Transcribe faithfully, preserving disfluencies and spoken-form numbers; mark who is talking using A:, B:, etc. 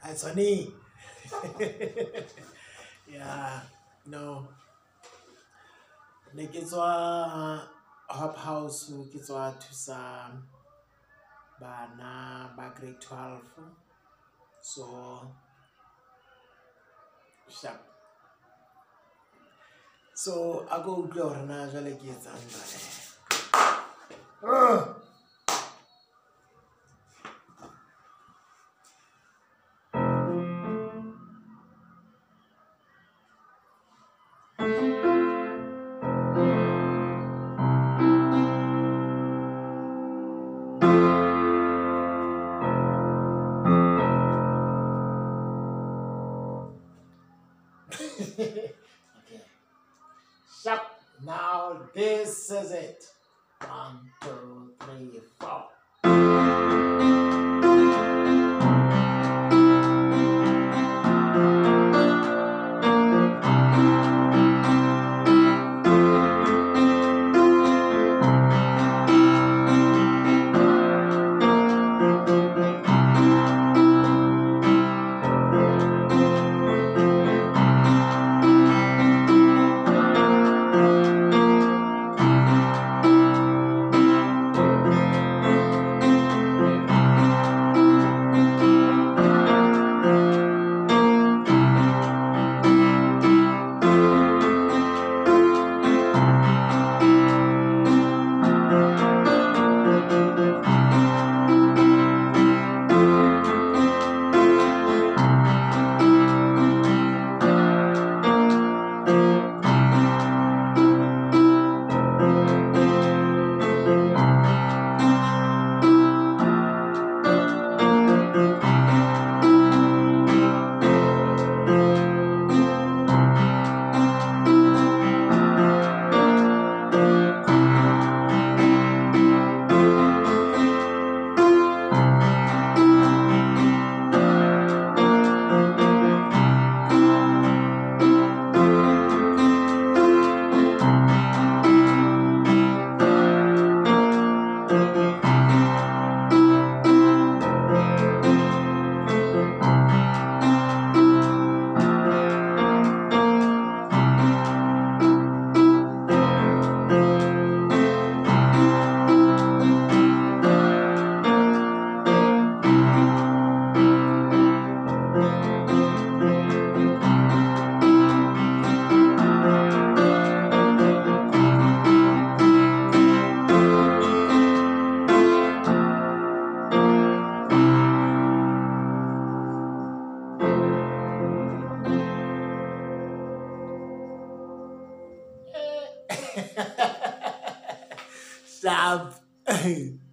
A: It's funny. Yeah, no. Ne ke tswa Hop House ke tswa thusa bana ba grade twelve. So sharp. So I go utlwa hore na jwale ke etsang jwale. Okay. Sharp. Now this is it. One, two, three, four. Stop.